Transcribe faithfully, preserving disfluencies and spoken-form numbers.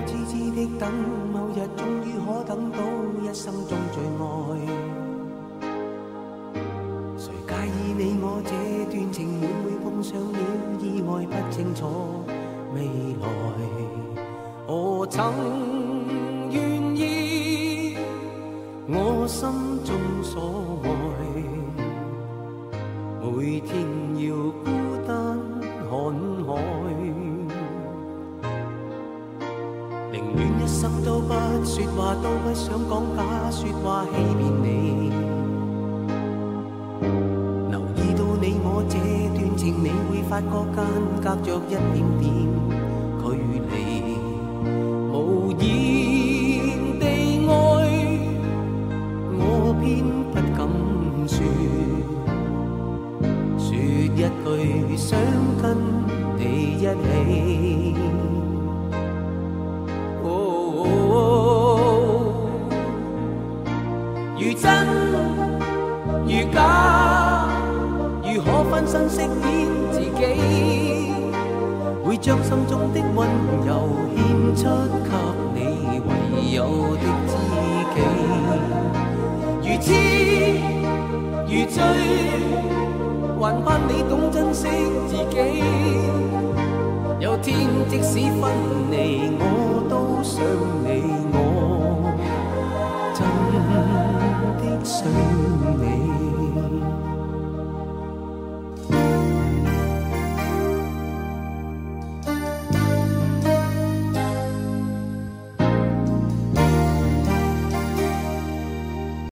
痴痴的等，某日終於可等到一生中最愛。誰介意你我這段情會唔會碰上了意外，不清楚未來。我曾願意我心中所愛，每天要孤單看海，寧願一生都不說話，都不想講假說話欺騙你。留意到你我這段情，你會發覺間隔着一點點距離，無言地愛，我偏不敢說，說一句想跟你一起。如真如假，如可分身飾演自己，會將心中的溫柔獻出給你唯有的知己。如痴如醉，還盼你懂珍惜自己。有天即使分離，我都想你，我真的想